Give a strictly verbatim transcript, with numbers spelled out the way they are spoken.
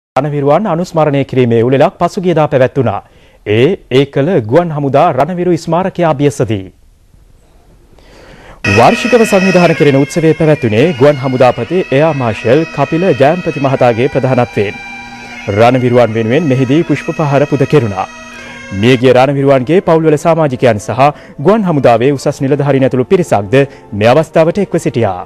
රණවිරුවන් අනුස්මරණය කිරීමේ උළෙලක් පසුගියදා පැවැත්වුණා. ඒ ඒකල ගුවන් හමුදා රණවිරු ස්මාරකය අභ්‍යසදී. වාර්ෂිකව සංවිධානය කෙරෙන උත්සවය පැවැත්වුණේ ගුවන් හමුදාපති එයා මාර්ෂල් කපිල ජයම්පති මහතාගේ ප්‍රධානත්වයෙන්. රණවිරුවන් වෙනුවෙන් මෙහිදී පුෂ්පපහර පුද කෙරුණා. මියගිය රණවිරුවන්ගේ පවුල්වල සමාජිකයන් සහ ගුවන් හමුදාවේ උසස් නිලධාරීන් ඇතුළු පිරිසක්ද මේ අවස්ථාවට එක්ව සිටියා.